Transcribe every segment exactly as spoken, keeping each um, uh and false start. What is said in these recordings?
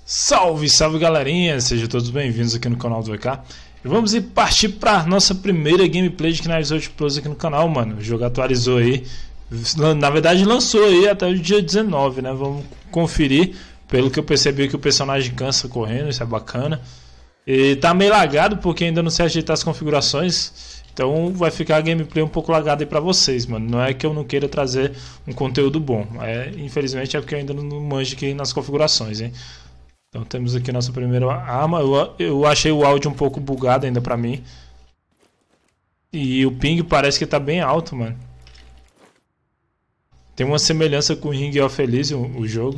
Salve, salve galerinha, sejam todos bem-vindos aqui no canal do V K. E vamos ir partir para nossa primeira gameplay de Knives Out Plus aqui no canal, mano. O jogo atualizou aí, na verdade lançou aí até o dia dezenove, né? Vamos conferir, pelo que eu percebi que o personagem cansa correndo, isso é bacana. E tá meio lagado porque ainda não sei ajeitar as configurações, então vai ficar a gameplay um pouco lagada aí pra vocês, mano. Não é que eu não queira trazer um conteúdo bom, é, infelizmente é porque eu ainda não manjo aqui nas configurações, hein. Então temos aqui nossa primeira arma. Eu, eu achei o áudio um pouco bugado ainda pra mim. E o ping parece que tá bem alto, mano. Tem uma semelhança com o Ring of Elysium, o jogo.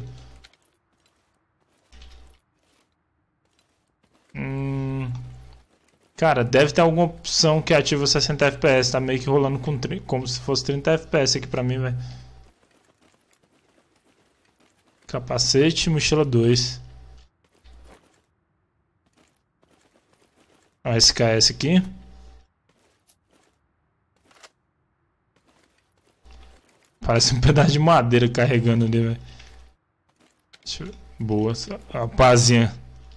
Hum, cara, deve ter alguma opção que ativa sessenta F P S. Tá meio que rolando com, como se fosse trinta F P S aqui pra mim, velho. Capacete, mochila dois. A S K S aqui. Parece um pedaço de madeira carregando ali, velho. Eu... Boa, a pazinha.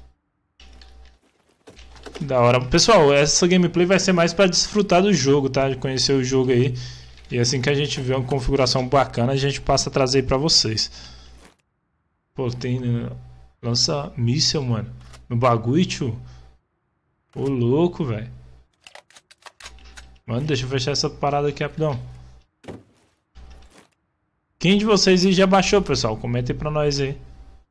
Da hora. Pessoal, essa gameplay vai ser mais pra desfrutar do jogo, tá? De conhecer o jogo aí. E assim que a gente vê uma configuração bacana, a gente passa a trazer aí pra vocês. Pô, tem... Lança míssel, mano. No bagulho, tio. Ô, louco, velho. Mano, deixa eu fechar essa parada aqui rapidão. Quem de vocês já baixou, pessoal? Comenta aí pra nós aí.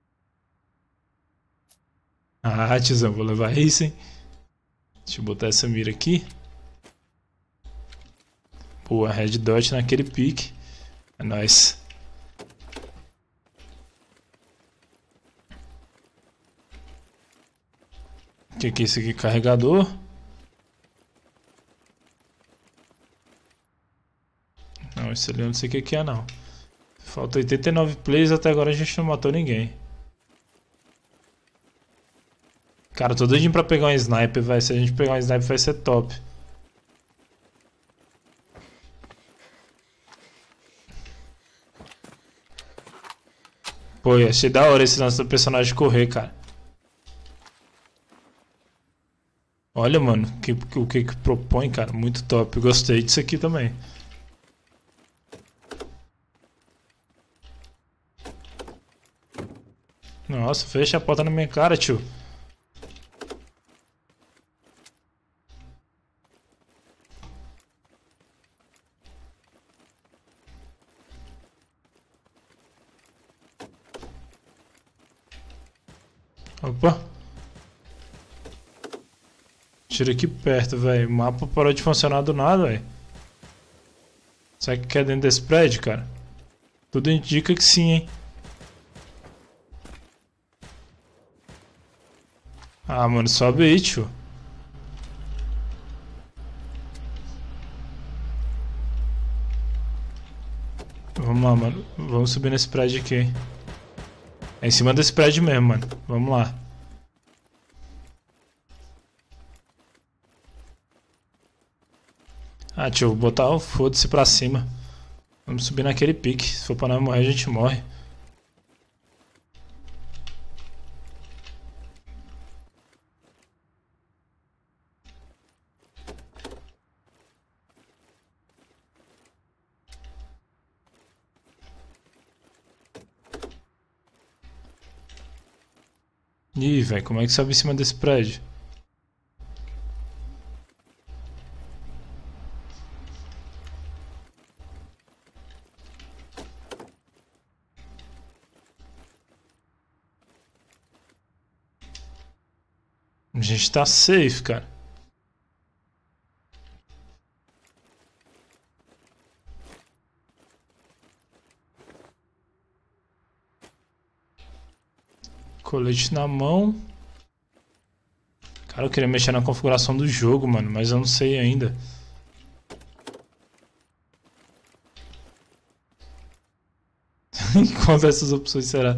Ah, tiozão, vou levar isso, hein? Deixa eu botar essa mira aqui. Pô, a Red Dot naquele pique. É nóis. O que que é isso aqui? Carregador. Não, isso ali eu não sei o que que é, não. Falta oitenta e nove plays, até agora a gente não matou ninguém. Cara, tô doidinho pra pegar um sniper, vai. Se a gente pegar um sniper vai ser top. Pô, achei da hora esse lance do personagem correr, cara. Olha, mano, que, o que que propõe, cara, muito top. Eu gostei disso aqui também. Nossa, fecha a porta na minha cara, tio. Opa. Tira aqui perto, velho. O mapa parou de funcionar do nada, velho. Será que é dentro desse prédio, cara? Tudo indica que sim, hein? Ah, mano, sobe aí, tio. Vamos lá, mano. Vamos subir nesse prédio aqui. É em cima desse prédio mesmo, mano. Vamos lá. Ah, tio, vou botar o foda-se pra cima. Vamos subir naquele pique. Se for pra nós morrer, a gente morre. Ih, velho, como é que sobe em cima desse prédio? A gente tá safe, cara. Colete na mão. Cara, eu queria mexer na configuração do jogo, mano, mas eu não sei ainda. Qual dessas opções será?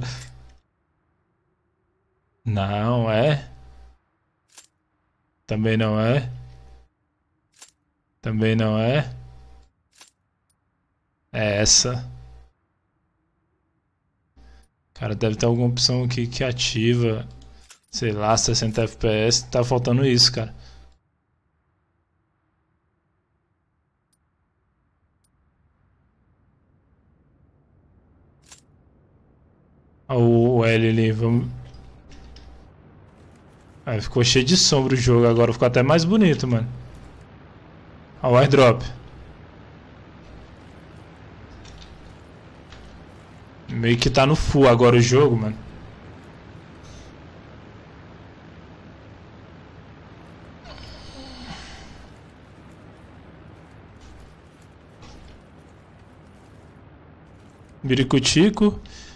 Não é. Também não é. Também não é. É essa. Cara, deve ter alguma opção aqui que ativa, sei lá, sessenta F P S. Tá faltando isso, cara. O L ali, vamos... Aí ficou cheio de sombra o jogo, agora ficou até mais bonito, mano. Ó, o airdrop. Meio que tá no full agora o jogo, mano. Biricutico.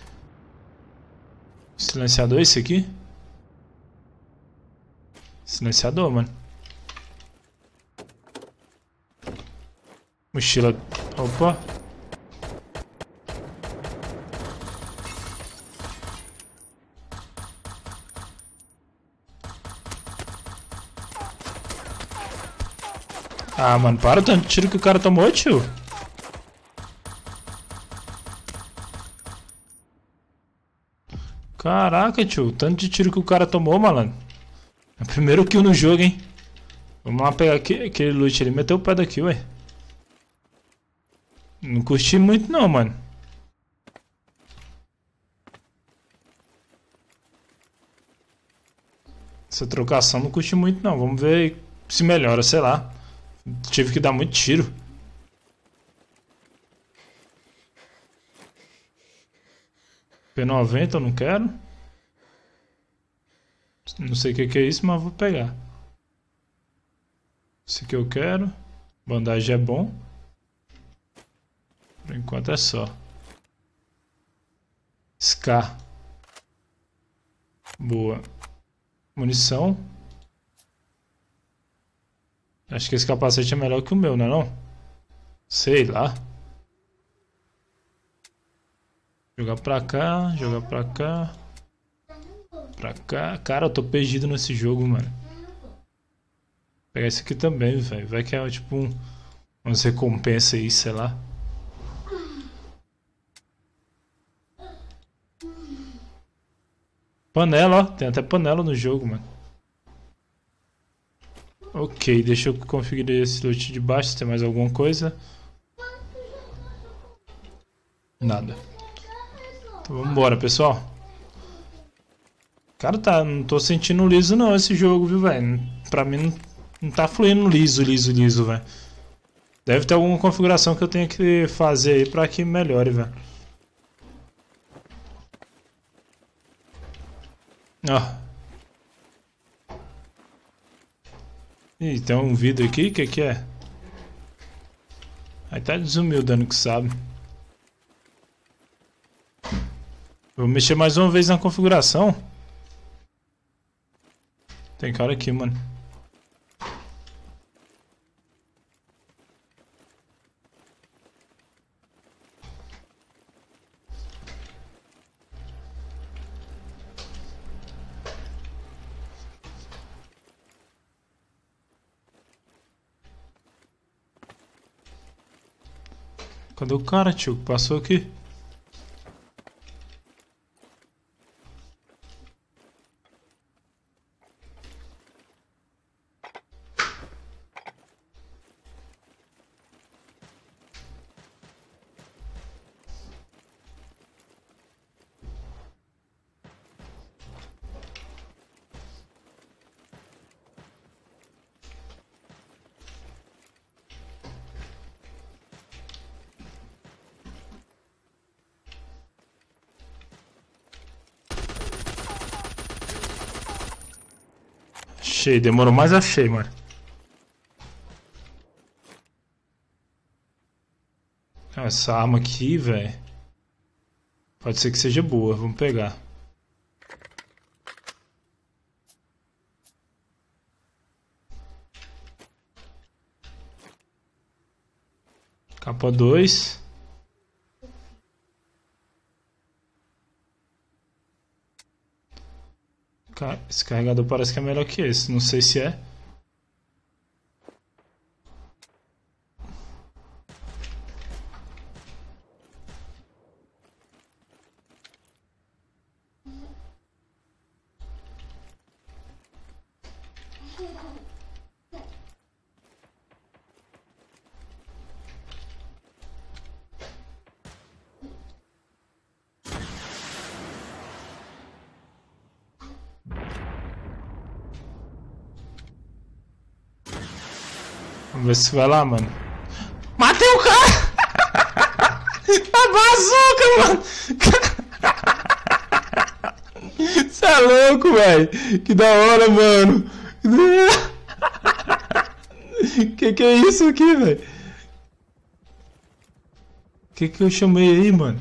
Silenciador esse aqui? Silenciador, mano. Mochila. Opa. Ah, mano, para o tanto de tiro que o cara tomou, tio. Caraca, tio, tanto de tiro que o cara tomou, malandro. É o primeiro kill no jogo, hein. Vamos lá pegar aqui, aquele loot ali. Meteu o pé daqui, ué. Não curti muito não, mano. Essa trocação não curti muito não. Vamos ver se melhora, sei lá. Tive que dar muito tiro. P noventa eu não quero. Não sei o que, que é isso, mas vou pegar. Esse aqui eu quero. Bandagem é bom. Por enquanto é só. Scar. Boa. Munição. Acho que esse capacete é melhor que o meu, não é não? Sei lá. Jogar pra cá, jogar pra cá. Pra cá. Cara, eu tô perdido nesse jogo, mano. Vou pegar esse aqui também, velho. Vai que é tipo um, umas recompensas aí, sei lá. Panela, ó. Tem até panela no jogo, mano. Ok, deixa eu conferir esse loot de baixo, se tem mais alguma coisa. Nada. Então vamos embora, pessoal. Cara, tá, não tô sentindo liso não esse jogo, viu, velho? Pra mim não, não tá fluindo liso, liso, liso, velho. Deve ter alguma configuração que eu tenho que fazer aí pra que melhore, velho. Ó. Ih, tem um vidro aqui, o que que é? Aí tá desumildando que sabe. Vou mexer mais uma vez na configuração. Tem cara aqui, mano. Cadê o cara, tio, que passou aqui? Achei, demorou, mas achei, mano. Essa arma aqui, velho. Pode ser que seja boa, vamos pegar. Capa dois. Esse carregador parece que é melhor que esse, não sei se é. Vamos ver se vai lá, mano. Matei o cara! A bazuca, mano! Você é louco, velho! Que da hora, mano! Que que é isso aqui, velho? Que que eu chamei aí, mano?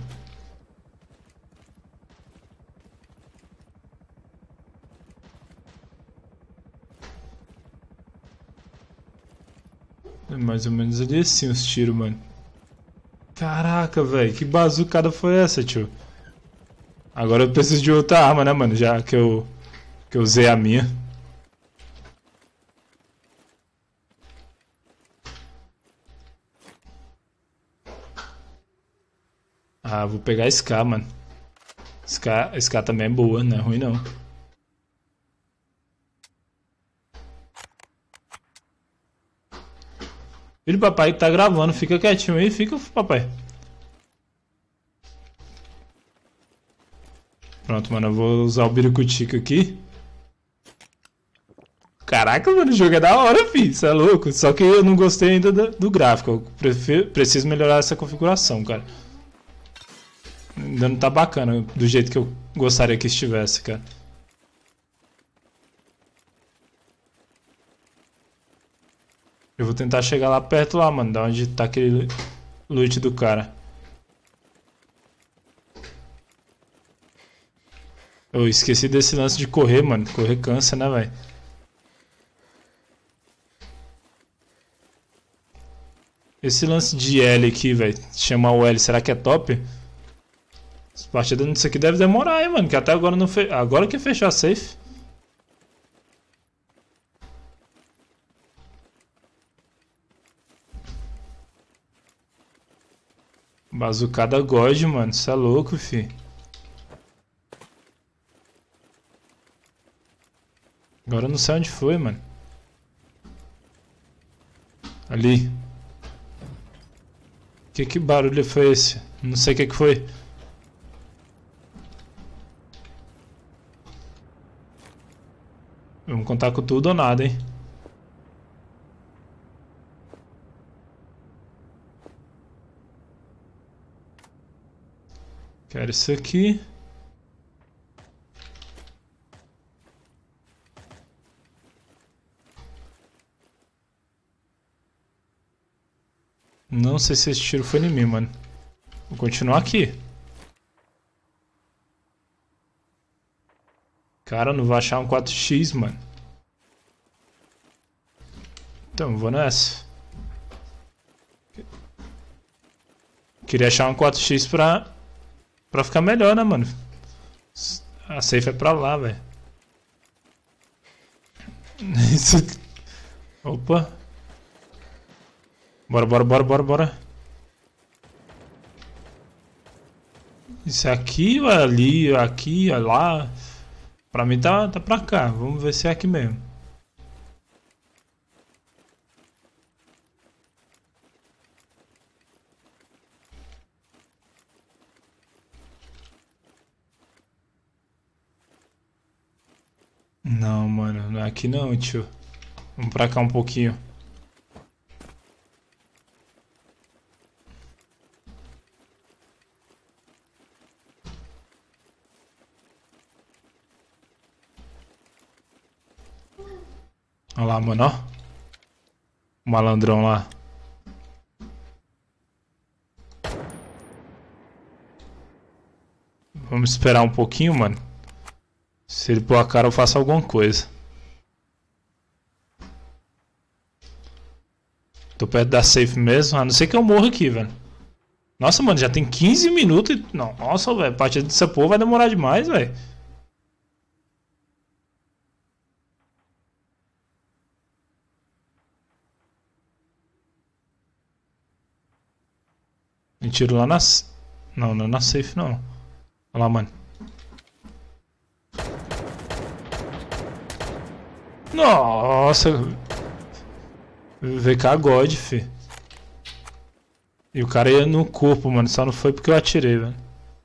É mais ou menos ali assim os tiros, mano. Caraca, velho, que bazucada foi essa, tio? Agora eu preciso de outra arma, né, mano? Já que eu, que eu usei a minha. Ah, vou pegar a Scar, mano. Scar, Scar também é boa, não é ruim não. Filho, papai que tá gravando, fica quietinho aí, fica, papai. Pronto, mano, eu vou usar o Biricutico aqui. Caraca, mano, o jogo é da hora, filho, isso é louco. Só que eu não gostei ainda do, do gráfico, eu prefiro, preciso melhorar essa configuração, cara. Ainda não tá bacana do jeito que eu gostaria que estivesse, cara. Eu vou tentar chegar lá perto lá, mano, da onde tá aquele loot do cara. Eu esqueci desse lance de correr, mano. Correr cansa, né, velho? Esse lance de L aqui, velho. Chamar o L, será que é top? Essa partida nisso aqui deve demorar, hein, mano. Que até agora não fez. Agora que fechou a safe. Bazucada God, mano. Isso é louco, fi. Agora eu não sei onde foi, mano. Ali. Que que barulho foi esse? Não sei o que que foi. Vamos contar com tudo ou nada, hein? Quero isso aqui. Não sei se esse tiro foi em mim, mano. Vou continuar aqui. Cara, não vou achar um quatro x, mano. Então, vou nessa. Queria achar um quatro x pra... Pra ficar melhor, né, mano? A safe é pra lá, velho. Isso... Opa. Bora, bora, bora, bora, bora. Isso aqui, ou é ali, aqui, é lá. Pra mim tá, tá pra cá. Vamos ver se é aqui mesmo. Não, mano, não é aqui não, tio. Vamos pra cá um pouquinho. Olha lá, mano, ó. O malandrão lá. Vamos esperar um pouquinho, mano. Se ele pôr a cara, eu faço alguma coisa. Tô perto da safe mesmo. A não ser que eu morra aqui, velho. Nossa, mano, já tem quinze minutos e... Não, nossa, velho. A partida dessa porra vai demorar demais, velho. Tem tiro lá na... Não, não é na safe, não. Olha lá, mano. Nossa. V K God, fi. E o cara ia no corpo, mano. Só não foi porque eu atirei, velho.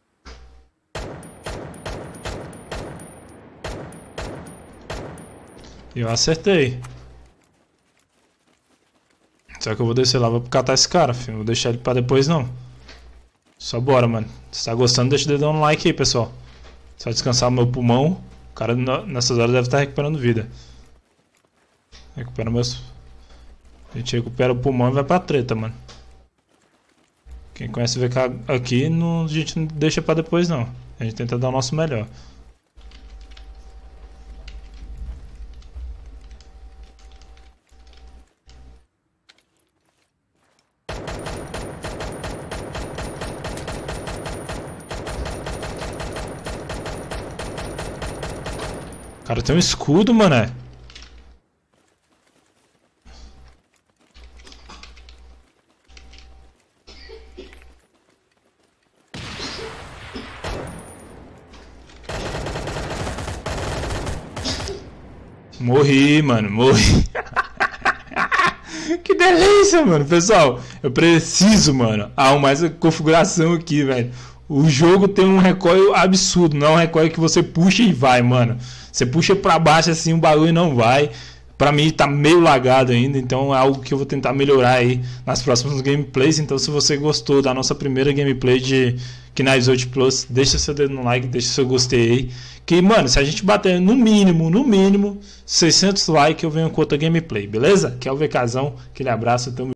E eu acertei. Só que eu vou descer lá, vou catar esse cara, filho. Não vou deixar ele pra depois, não. Só bora, mano. Se tá gostando, deixa o dedão no like aí, pessoal. Só descansar o meu pulmão. O cara nessas horas deve estar recuperando vida. Recupera meus... A gente recupera o pulmão e vai pra treta, mano. Quem conhece o V K aqui, não, a gente não deixa pra depois, não. A gente tenta dar o nosso melhor. O cara tem um escudo, mané. Morri, mano, morri. Que delícia, mano. Pessoal, eu preciso, mano, arrumar essa configuração aqui, velho. O jogo tem um recoil absurdo. Não é um recoil que você puxa e vai, mano. Você puxa pra baixo assim, o bagulho não vai. Pra mim tá meio lagado ainda, então é algo que eu vou tentar melhorar aí nas próximas gameplays. Então se você gostou da nossa primeira gameplay de Knives Out Plus, deixa seu dedo no like, deixa seu gostei aí. Que, mano, se a gente bater no mínimo, no mínimo, seiscentos likes, eu venho com outra gameplay, beleza? Que é o VKzão, aquele abraço, tamo